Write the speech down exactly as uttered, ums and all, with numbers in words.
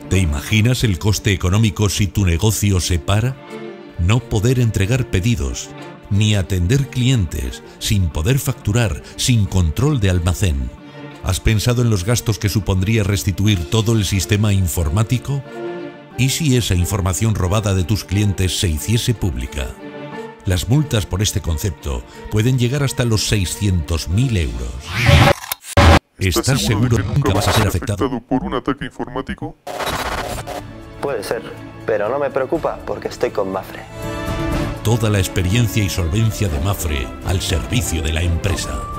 ¿Te imaginas el coste económico si tu negocio se para? No poder entregar pedidos, ni atender clientes, sin poder facturar, sin control de almacén. ¿Has pensado en los gastos que supondría restituir todo el sistema informático? ¿Y si esa información robada de tus clientes se hiciese pública? Las multas por este concepto pueden llegar hasta los seiscientos mil euros. ¿Estás seguro de que nunca vas a ser afectado por un ataque informático? Puede ser, pero no me preocupa porque estoy con Mapfre. Toda la experiencia y solvencia de Mapfre al servicio de la empresa.